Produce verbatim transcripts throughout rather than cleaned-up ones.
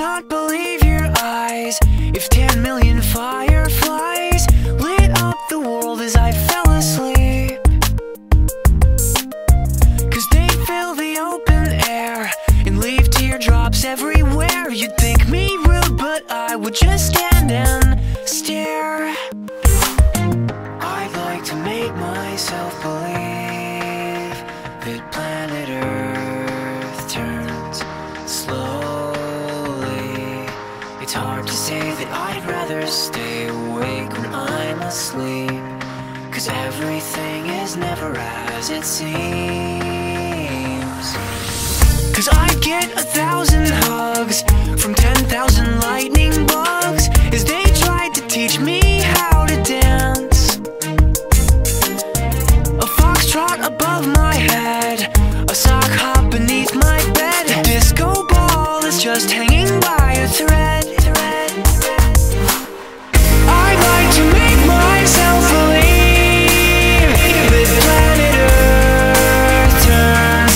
not believe your eyes if ten million fireflies lit up the world as I fell asleep. Cause they fill the open air and leave teardrops everywhere. You'd think me rude, but I would just stand and stare. I'd like to make myself believe that planet Earth turns slowly. It's hard to say that I'd rather stay awake when I'm asleep, cause everything is never as it seems. Cause I get a thousand hugs from ten thousand lightning bugs as they tried to teach me how to dance. A foxtrot above my head, a sock hop beneath my bed, a disco ball is just hanging by a thread. I'd like to make myself believe that planet Earth turns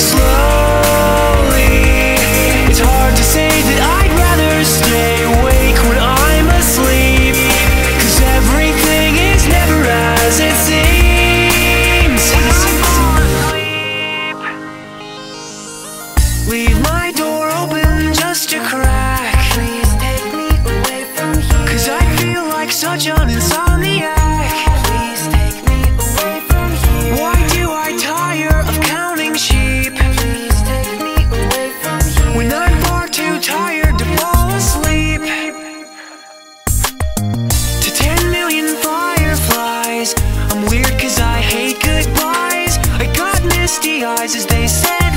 slowly. It's hard to say that I'd rather stay awake when I'm asleep, cause everything is never as it seems. Leave my door open just a crack. Please take me away from here, cause I feel like such an insomniac. Please take me away from here. Why do I tire of counting sheep? Please take me away from here, when I'm far too tired to fall asleep. To ten million fireflies, I'm weird cause I hate goodbyes. I got misty eyes as they say